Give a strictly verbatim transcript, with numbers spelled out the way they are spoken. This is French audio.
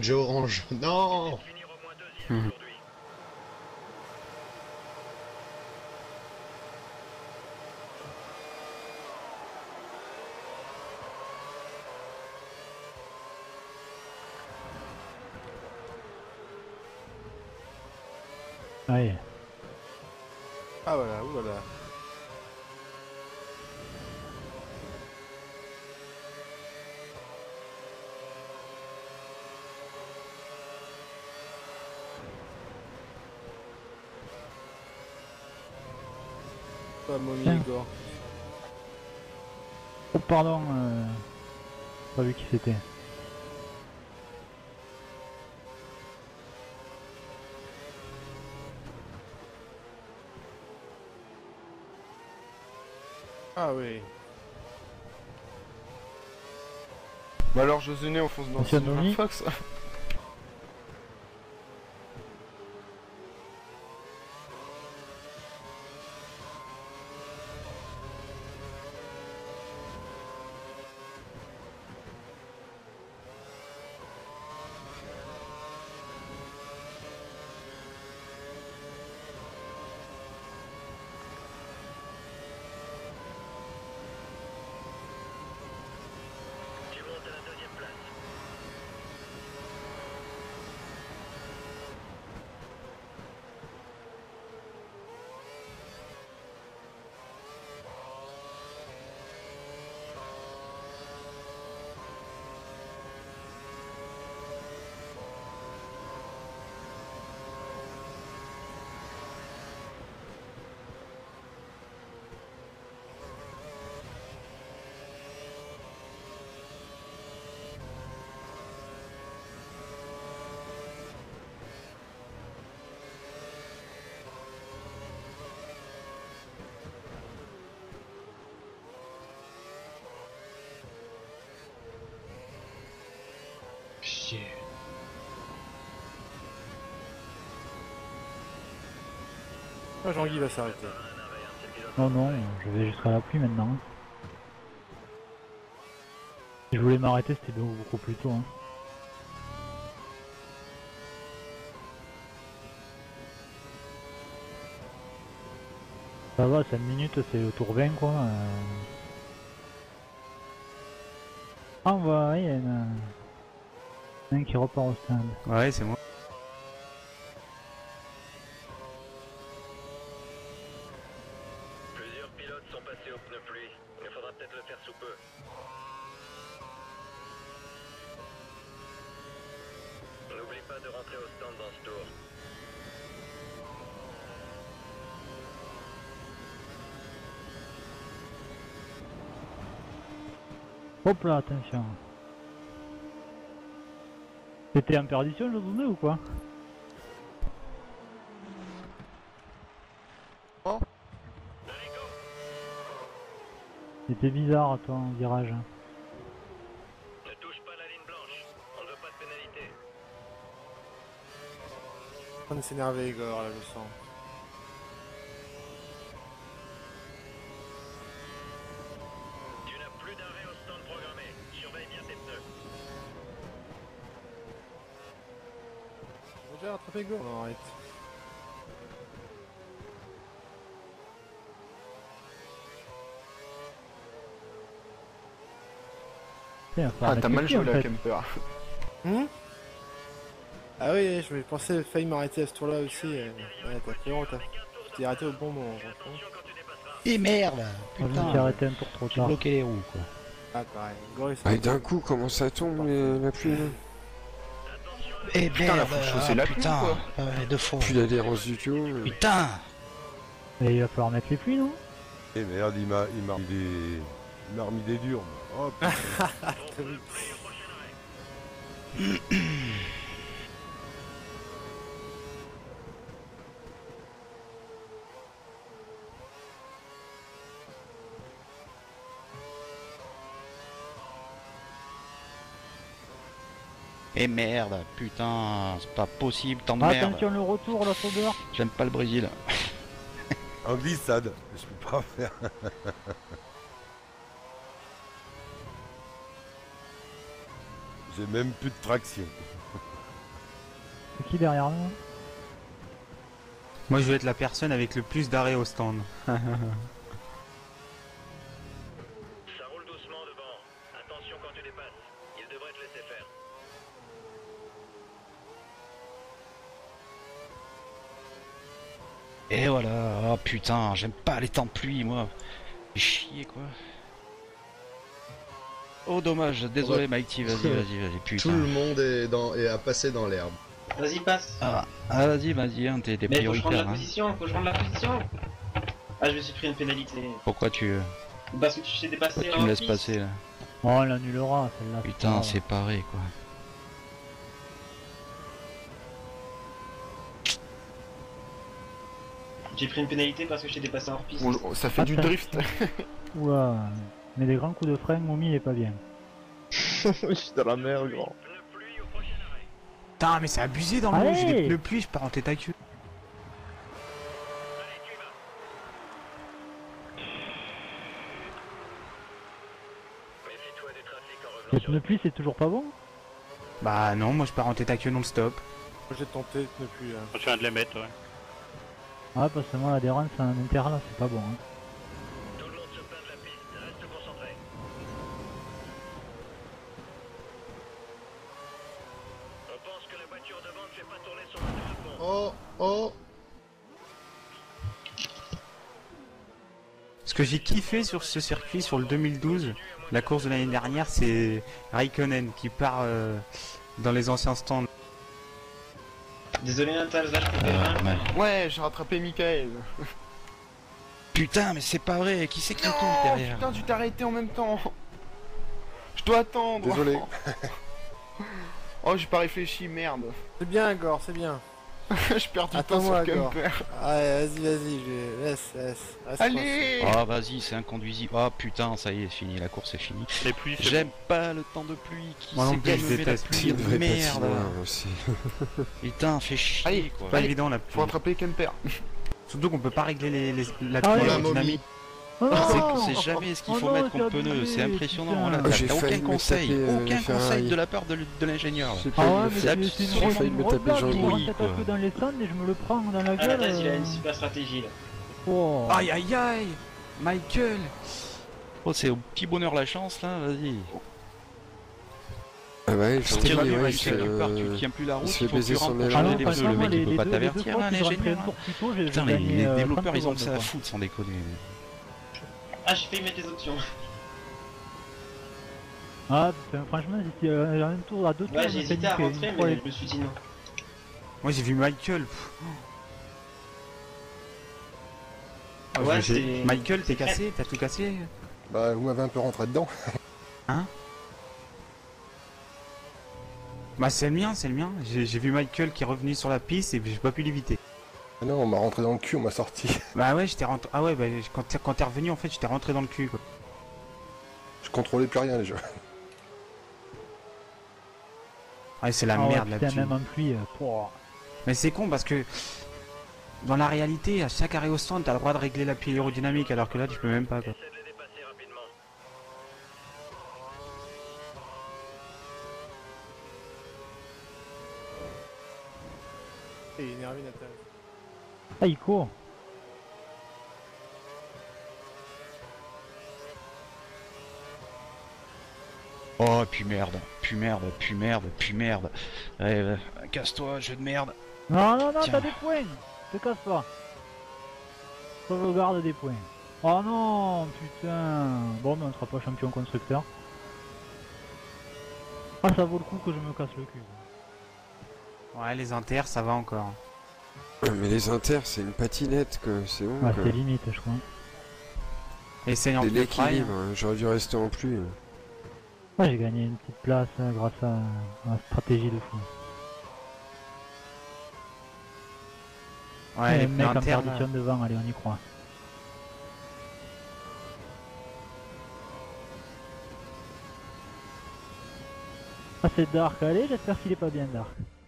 J'ai orange. Non. Mhm. Allez. Ah voilà, oulala. Pas Mommy Tiens. Igor. Oh pardon, euh... pas vu qui c'était. Ah oui. Bah alors Josué on fonce dans Monsieur Silver Anthony. Fox. Chier. Ah, Jean-Guy va s'arrêter. Non, non, je vais jusqu'à la pluie maintenant. Si je voulais m'arrêter, c'était beaucoup, beaucoup plus tôt. Hein. Ça va, cinq minutes, c'est au tour vingt quoi. Euh... Ah, on va, il y en a un qui repart au stand. Ouais, c'est moi. Plusieurs pilotes sont passés au pneu pluie. Il faudra peut-être le faire sous peu. N'oublie pas de rentrer au stand dans ce tour. Hop là, attention. C'était en perdition le deux ou quoi? Oh. C'était bizarre toi en virage. Ne touche pas la ligne blanche. On ne veut pas de pénalité. En train de s'énerver Igor, là, je sens. Tu n'as plus d'arrêt au stand programmé. Surveille bien tes pneus. On va déjà rattraper Igor. Non, arrête. Tiens, Ah t'as mal joué la camper. Hum Ah oui, je vais penser, failli m'arrêter à ce tour-là aussi. euh, Ouais, t'as fait honte. hein. Tu t'es arrêté au bon moment. franchement. Et merde, Je me suis putain, arrêté un tour trop j'ai tard. bloqué les roues quoi. Ah pareil, Igor il s'est Ah, et arrêté. d'un coup, comment ça tombe les- la pluie là? Et Putain, la merde, faut chausser ah, la pluie, putain, quoi. ah ouais, deux fois. Plus d'adhérence du tout. euh. Putain, Et il va falloir mettre les pluies non? Eh merde, il m'a il m'a remis des. Il m'a remis des durs. moi. Oh putain. et merde, putain, c'est pas possible, tant de Attention merde. le retour, la sauveur. J'aime pas le Brésil. En glissade. Je peux pas faire. J'ai même plus de traction. qui derrière nous? Moi je veux être la personne avec le plus d'arrêt au stand. Ça roule doucement devant. Attention quand tu dépasses. Il devrait te laisser faire. Et voilà, oh putain, j'aime pas les temps de pluie moi. J'ai chier quoi. Oh dommage, désolé Mighty, vas-y, vas-y, vas-y, Tout putain. le monde est, dans, est à passer dans l'herbe. Vas-y, passe. Ah, ah, vas-y, vas-y, hein, t'es des Mais faut que je rende la prioritaires. Hein. position, faut que je rende la position. Ah, je me suis pris une pénalité. Pourquoi tu, Parce que tu t'es dépassé pourquoi tu en me laisses piste. passer là? Oh, on l'annulera celle-là. Putain, c'est pareil quoi. J'ai pris une pénalité parce que je t'ai dépassé hors piste. On- ça fait du Attends. drift. Oula, mais des grands coups de frein, Moumi il est pas bien. Je suis dans la merde, grand. Putain, mais c'est abusé dans le Allez. lot, j'ai des pneus pluie, je pars en tête à queue. Méfie-toi du trafic en revenant Les sur pneus pluie c'est toujours pas bon? Bah non, moi je pars en tête à queue non-stop. Moi j'ai tenté, ne plus. Hein. Je viens de les mettre, ouais. Ah, parce que moi l'adhérence à un inter là c'est pas bon. Hein. tout le monde se plaint de la piste. Reste concentré. On pense que la voiture devant ne fait pas tourner son moteur à fond. Oh, oh. Ce que j'ai kiffé sur ce circuit, sur le deux mille douze, la course de l'année dernière, c'est Raikkonen qui part euh, dans les anciens stands. Désolé Natal, là je peux faire un. Ouais, j'ai rattrapé Michael. Putain, mais c'est pas vrai, qui c'est qui Non, tombe derrière? putain, tu t'es arrêté en même temps. Je dois attendre. Désolé. Oh, j'ai pas réfléchi, merde. C'est bien, Gore, c'est bien. Je perds du temps Attends-moi, sur Gore. Camper. Ouais, vas-y, vas-y, je laisse, laisse. Reste Allez. Ah vas-y, c'est inconduisible. Oh putain, ça y est, fini, la course est finie. Les pluies, c'est J'aime pas le temps de pluie, qui Moi non c'est plus, qui je me met la déteste. pluie Une de vraie merde. patinoire aussi. Putain, fait chier Allez, quoi. Pas allez. évident la pluie. Faut rattraper Camper. Surtout qu'on peut pas régler les, les- la Ah pluie ouais, aérodynamique. Oh C'est non, c'est jamais ce qu'il Oh faut non, mettre c'est comme pneu, abusé, c'est impressionnant. putain. Là, Ah, t'as j'ai t'as failli aucun me conseil, taper, euh, aucun les Ferrari. conseil de la part de, l- de l'ingénieur. J'ai Ah ouais, failli- mais c'est c'est absolument une failli me grosse taper blague, Jean-Louis, il rentre tête à quoi. queue dans les stands et je me le prends dans la Ah, gueule. Natal, il a euh. une super stratégie là. Oh. Aïe aïe aïe, Michael. Oh, c'est au petit bonheur la chance là, vas-y. Ah ouais, Si j'ai t'es entendu, pas ouais, tu il sais quelque part, tu se- tiens plus la route, il se fait il faut que baiser tu rentres son pour aile. Ah changer non, les pneus. franchement, Le mec les, il peut les pas deux, les deux t'avertir, fois hein, que je rentrais un l'ingénieur. tour plus tôt, j'ai Putain, j'ai les, gagné, les euh, développeurs trente ils ont que secondes, ça à quoi. foutre sans déconner. Ah, j'ai failli mettre les options. Ah, putain, franchement, si euh, un tour à deux tours, Ouais, je j'ai me fais hésité à niquer. rentrer, Une fois, mais les- je me suis dit non. Moi j'ai vu Michael. pff. Ah, Ouais, j'ai- c'est- Michael, t'es c'est cassé, t'as tout cassé. Bah, vous m'avez un peu rentré dedans. Bah c'est le mien, c'est le mien. J'ai j'ai vu Michael qui est revenu sur la piste et j'ai pas pu l'éviter. Ah non, on m'a rentré dans le cul, on m'a sorti. Bah ouais, j'étais rentré. Ah ouais, bah quand t'es quand t'es revenu en fait, j'étais rentré dans le cul quoi. Je contrôlais plus rien déjà. Ouais, c'est la Ah ouais, merde putain, là-dessus. même en pluie. euh, pouah. Mais c'est con parce que dans la réalité, à chaque arrêt au stand, t'as le droit de régler la pluie aérodynamique alors que là tu peux même pas quoi. Essaie de les dépasser rapidement. Il est énervé, Natal. Ah, il court. Oh, puis merde, puis merde, puis merde, puis merde. Ouais, ouais, casse-toi, jeu de merde. Non, non, non, Tiens. t'as des points. Te casse pas. Sauvegarde des points. Oh non, putain. Bon, mais on sera pas champion constructeur. Ah, ça vaut le coup que je me casse le cul. Ouais, les inters, ça va encore. Ouais, mais les inters, c'est une patinette, quoi. C'est bon, Ah, quoi. c'est limite, je crois. Essaye en C'est plus trail. l'équilibre, hein. J'aurais dû rester en pluie. Ouais, j'ai gagné une petite place euh, grâce à à la stratégie de fou. Ouais, Et les le mec en inters, là. perdition devant, allez, on y croit. Ah, c'est Dark, allez, j'espère qu'il est pas bien Dark.